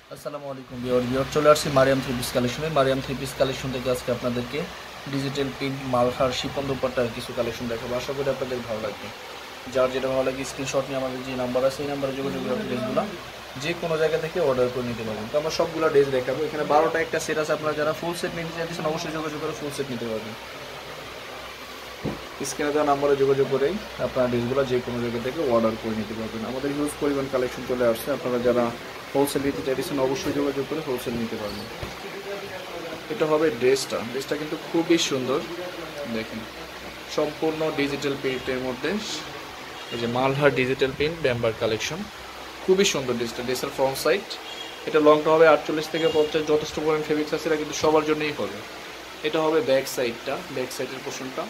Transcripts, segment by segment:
আসসালামু আলাইকুম ভিউয়ার চলে আসছি মারিয়াম থ্রি পিস কালেকশনে। মারিয়াম থ্রি পিস কালেকশন থেকে আজকে আপনাদেরকে ডিজিটাল প্রিন্ট মালহার শিপন দুপাট্টার কিছু কালেকশন দেখাবো। আশা করি আপনাদের ভালো লাগবে। যার যেটা ভালো লাগে স্ক্রিনশট নিয়ে আমাদের যে নাম্বার আছে এই নাম্বারে যোগাযোগ করে ড্রেসগুলো যে কোনো জায়গা থেকে অর্ডার করে নিতে পারবেন। তো আমরা সবগুলো ড্রেস দেখাবো। এখানে 12টা একটা সেট আছে, আপনারা যারা ফুল সেট নিতে চাইছেন অবশ্যই যোগাযোগ করে ফুল সেট নিতে পারবেন। স্ক্রিনে দেওয়া নাম্বারে যোগাযোগ করেই আপনারা ড্রেসগুলো যে কোনো জায়গা থেকে অর্ডার করে নিতে পারবেন। আমাদের হিউজ পরিমাণ কালেকশন চলে আসছে, আপনারা যারা হোলসেল নিতে চাইছেন অবশ্যই যোগাযোগ করে হোলসেল নিতে পারবেন। এটা হবে ড্রেসটা কিন্তু খুবই সুন্দর, দেখেন সম্পূর্ণ ডিজিটাল প্রিন্টের মধ্যে। এই যে Malhar digital print bumper collection, খুবই সুন্দর ড্রেসের ফ্রন্ট সাইড। এটা লংটা হবে 48 থেকে 50, যথেষ্ট পরিমাণ ফেব্রিক্স আছে, এটা কিন্তু সবার জন্যই হবে। এটা হবে ব্যাক সাইডের পোর্শনটা।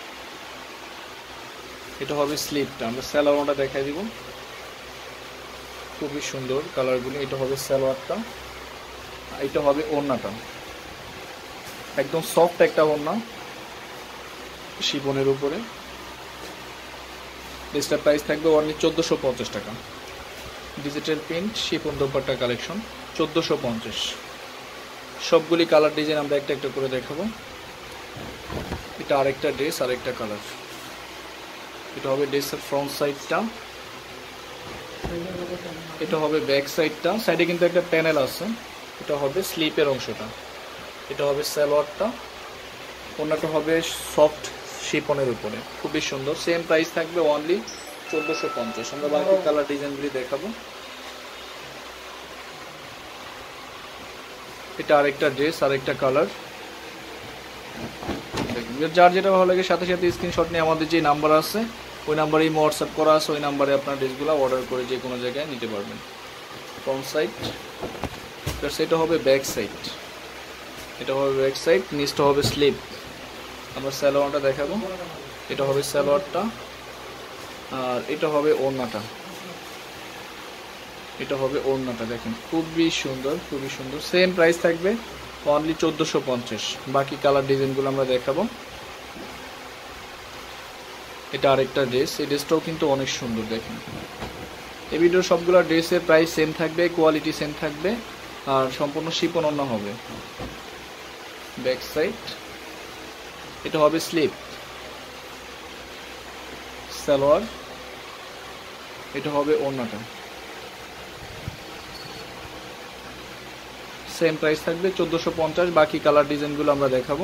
এটা হবে স্লিপটা, আমরা সালোয়ারটা দেখাই দিব, খুবই সুন্দর কালারগুলো। এটা হবে সালোয়ারটা, এটা হবে ওড়নাটা, একদম সফট একটা ওড়না শিফনের উপরে। ড্রেসটা প্রাইস থাকবে অনলি 1450 টাকা। Digital print chiffon dupatta collection 1450। সবগুলি কালার ডিজাইন আমরা একটা একটা করে দেখাবো। এটা আরেকটা ড্রেস, আরেকটা কালার। এটা হবে ড্রেসের ফ্রন্ট সাইডটা, এটা হবে ব্যাক সাইডটা। সাইডে কিন্তু একটা প্যানেল আছে, এটা হবে স্লিপের অংশটা। এটা হবে সালোয়ারটা, ওড়নাটা হবে সফট শিফনের উপরে, খুবই সুন্দর। সেম প্রাইস থাকবে অনলি 1450। আমরা বাকি কালার ডিজাইনগুলি দেখাবো। এটা আরেকটা ড্রেস, আরেকটা কালার। যার যেটা ভালো লাগে সাথে সাথে স্ক্রিনশট নিয়ে আমাদের যে নাম্বার আছে ওই নাম্বারেই হোয়াটসঅ্যাপ করা আছে, ওই নাম্বারে আপনার ড্রেসগুলো অর্ডার করে যে কোনো জায়গায় নিতে পারবেন। ফ্রন্ট সাইড, সেটা হবে ব্যাক সাইড। এটা হবে ব্যাক সাইড, নিচটা হবে স্লিপ। আমরা সালোয়ারটা দেখাবো। এটা হবে সালোয়ারটা, আর এটা হবে ওড়নাটা। এটা হবে ওড়নাটা, দেখেন খুবই সুন্দর, খুবই সুন্দর। সেম প্রাইস থাকবে অনলি 1450। বাকি কালার ডিজাইনগুলো আমরা দেখাবো। এটা আরেকটা ড্রেস, এই ড্রেসটাও কিন্তু অনেক সুন্দর। দেখেন এই ভিডিওর সবগুলো ড্রেসের প্রাইস সেম থাকবে, কোয়ালিটি সেম থাকবে, আর সম্পূর্ণ শিপন ওড়না হবে। ব্যাক সাইড, এটা হবে স্লিপ, সালোয়ার, এটা হবে ওড়নাটা। সেম প্রাইস থাকবে 1450। বাকি কালার ডিজাইনগুলো আমরা দেখাবো।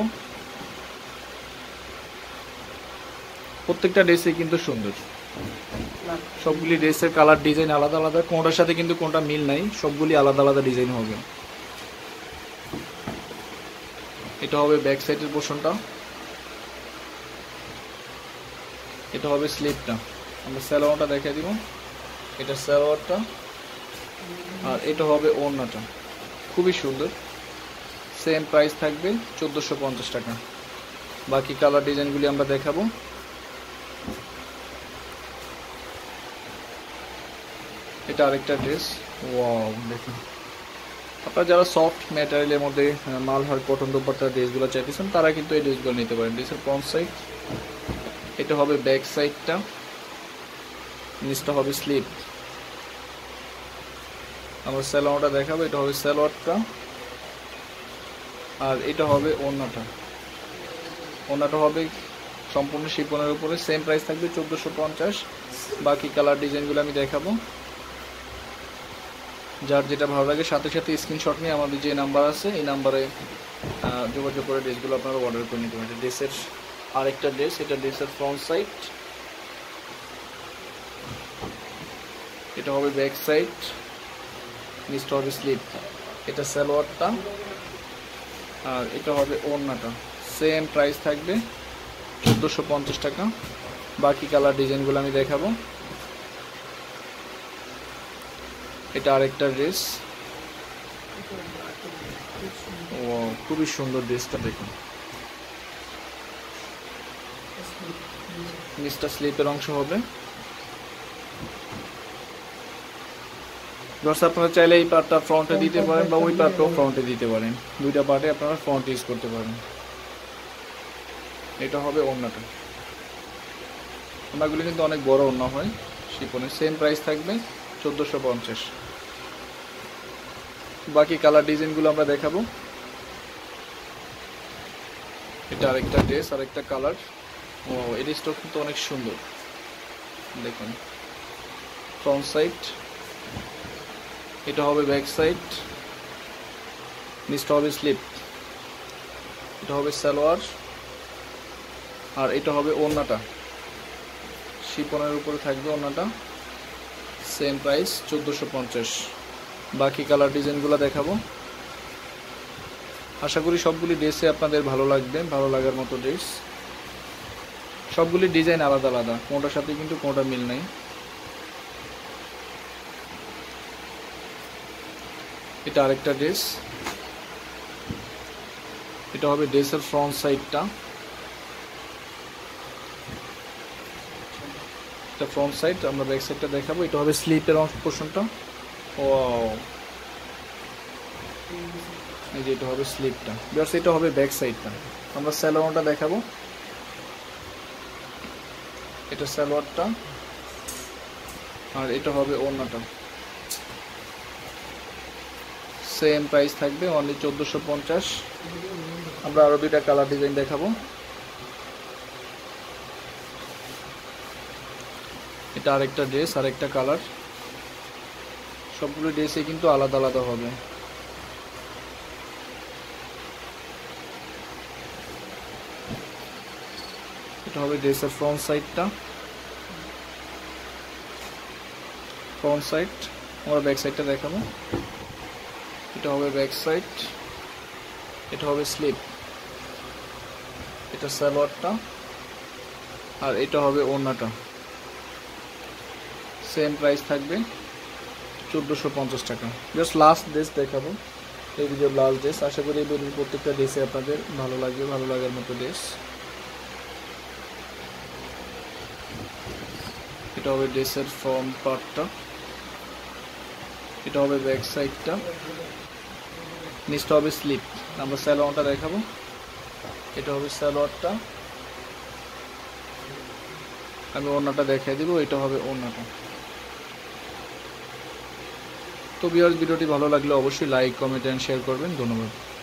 প্রত্যেকটা ড্রেসে কিন্তু সুন্দর, সবগুলি ড্রেসের কালার ডিজাইন আলাদা আলাদা, কোনটার সাথে কিন্তু কোনটা মিল নাই, সবগুলি আলাদা আলাদা ডিজাইন হবে। এটা হবে ব্যাক সাইডের পোর্শনটা, এটা হবে স্লিপটা। আমরা সালোয়ারটা দেখাই দিব। এটা সালোয়ারটা, আর এটা হবে ওড়নাটা, খুবই সুন্দর। সেম প্রাইস থাকবে 1450 টাকা। বাকি কালার ডিজাইনগুলি আমরা দেখাবো। এটা আরেকটা ড্রেস, ওয়াও দেখুন। আপনারা যারা সফট ম্যাটেরিয়ালের মধ্যে মালহার কটন দুপাট্টার ড্রেসগুলো চাইতেছেন তারা কিন্তু এই ড্রেসগুলো নিতে পারেন। ড্রেসের ফ্রন্ট সাইড, এটা হবে ব্যাক সাইডটা, নিচটা হবে স্লিপ। আমরা সালোয়ারটা দেখাবো। এটা হবে সালোয়ারটা, আর এটা হবে ওড়নাটা। ওড়নাটা হবে সম্পূর্ণ শিফনের উপরে। সেম প্রাইস থাকবে 1450। বাকি কালার ডিজাইনগুলো আমি দেখাবো। যার যেটা ভালো লাগে সাথে সাথে স্ক্রিনশট নিয়ে আমাদের যে নাম্বার আছে এই নাম্বারে যোগাযোগ করে ড্রেসগুলো আপনারা অর্ডার করে নিতে পারেন। ড্রেসের আরেকটা ড্রেস, এটা ড্রেসের ফ্রন্ট সাইড, এটা হবে ব্যাক সাইড, নিচটা হবে স্লিপ। এটা সালোয়ারটা, আর এটা হবে ওড়নাটা। সেম প্রাইস থাকবে 1450 টাকা। বাকি কালার ডিজাইনগুলো আমি দেখাবো। এটা আরেকটা ড্রেস, ও খুবই সুন্দর ড্রেসটা, দেখুন নিচটা স্লিপের অংশ হবে। আপনারা চাইলে এই পার্টটা ফ্রন্টে দিতে পারেন বা ওই পার্টটাও ফ্রন্টে দিতে পারেন, দুইটা পার্টে আপনারা ফ্রন্ট ইউজ করতে পারেন। এটা হবে ওড়নাটা। ওড়নাগুলি কিন্তু অনেক বড় ওড়না হয় শিফনের। সেম প্রাইস থাকবে 1450। বাকি কালার ডিজাইনগুলো আমরা দেখাবো। এটা আরেকটা ড্রেস, আরেকটা কালার। ও এই ড্রেসটা কিন্তু অনেক সুন্দর, দেখুন ফ্রন্ট সাইড, এটা হবে ব্যাক সাইড, নিচটা হবে স্লিপ, এটা হবে সালোয়ার, আর এটা হবে ওড়নাটা, শিফনের উপরে থাকবে ওড়নাটা। Same price 1450। বাকি কালার ডিজাইনগুলো দেখাবো। আশা করি সবগুলি ড্রেসে আপনাদের ভালো লাগবে, ভালো লাগার মতো ড্রেস। সবগুলি ডিজাইন আলাদা আলাদা, কোনটার সাথে কিন্তু কোনটা মিল নাই। এটা আরেকটা ড্রেস, এটা হবে ড্রেসের ফ্রন্ট সাইডটা, এটা ফ্রন্ট সাইড। আমরা ব্যাক সাইডটা দেখাবো। এটা হবে স্লিপের পোর্শনটা। ও এই যে এটা হবে স্লিপটা, বিকজ এটা হবে ব্যাক সাইডটা। আমরা সালোয়ারটা দেখাবো। এটা সালোয়ারটা, আর এটা হবে ওড়নাটা। সেম প্রাইস থাকবে, অনলি 1450। আমরা আরো দুইটা কালার ডিজাইন দেখাবো। এটা আরেকটা ড্রেস, আরেকটা কালার। সবগুলো ড্রেসে কিন্তু আলাদা আলাদা হবে। এটা হবে ড্রেসের ফ্রন্ট সাইডটা, ফ্রন্ট সাইড। আমরা ব্যাক সাইডটা দেখাবো। এটা হবে ব্যাক সাইড, এটা হবে স্লিপ, এটা সালোয়ারটা, আর এটা হবে ওড়নাটা। সেম প্রাইস থাকবে 1450 টাকা। জাস্ট লাস্ট ড্রেস দেখাবো, এই ভিডিওর লাস্ট ড্রেস। আশা করি এই ভিডিওর প্রত্যেকটা ড্রেসে আপনাদের ভালো লাগবে, ভালো লাগার মতো ড্রেস। এটা হবে ড্রেসের ফ্রন্ট পার্টটা, এটা হবে ব্যাক সাইডটা, নিচটা হবে স্লিপ। আমরা সালোয়ারটা দেখাবো। এটা হবে সালোয়ারটা, আমি ওড়নাটা দেখাই দিব। এটা হবে ওড়নাটা। তো ভিউয়ার্স, ভিডিওটি ভালো লাগলে অবশ্যই লাইক, কমেন্ট এন্ড শেয়ার করবেন। ধন্যবাদ।